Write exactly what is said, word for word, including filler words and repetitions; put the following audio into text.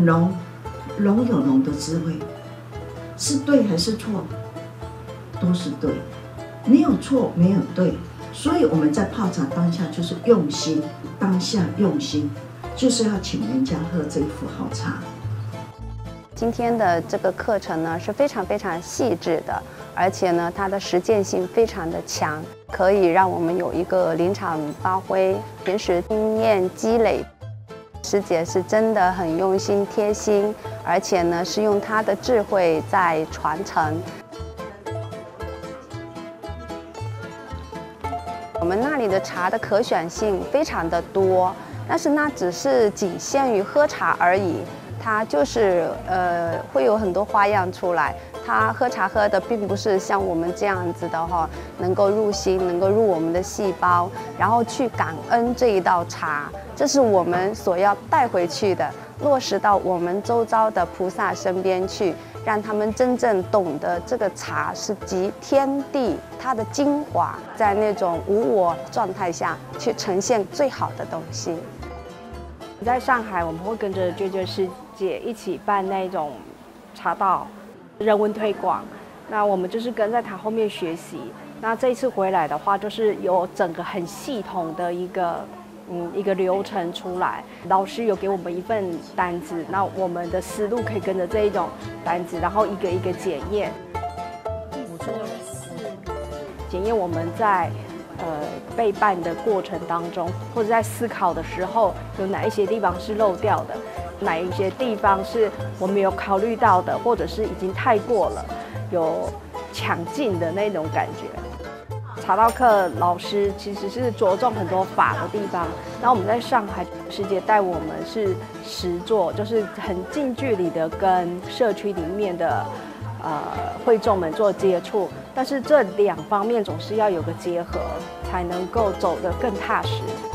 龙，龙有龙的智慧，是对还是错？都是对，没有错，没有对。所以我们在泡茶当下就是用心，当下用心，就是要请人家喝这一壶好茶。 今天的这个课程呢是非常非常细致的，而且呢它的实践性非常的强，可以让我们有一个临场发挥、平时经验积累。师姐是真的很用心贴心，而且呢是用她的智慧在传承。我们那里的茶的可选性非常的多，但是那只是仅限于喝茶而已。它就是呃会有很多花样出来，它喝茶喝的并不是像我们这样子的哈，能够入心，能够入我们的细胞，然后去感恩这一道茶，这是我们所要带回去的，落实到我们周遭的菩萨身边去，让他们真正懂得这个茶是集天地它的精华，在那种无我状态下去呈现最好的东西。 在上海，我们会跟着娟娟师姐一起办那种茶道人文推广。那我们就是跟在她后面学习。那这一次回来的话，就是有整个很系统的一个嗯一个流程出来。老师有给我们一份单子，那我们的思路可以跟着这一种单子，然后一个一个检验。检验我们在呃备办的过程当中，或者在思考的时候，有哪一些地方是漏掉的，哪一些地方是我们有考虑到的，或者是已经太过了，有抢镜的那种感觉。茶道课老师其实是着重很多法的地方，那我们在上海师姐带我们是实作，就是很近距离的跟社区里面的呃会众们做接触，但是这两方面总是要有个结合，才能够走得更踏实。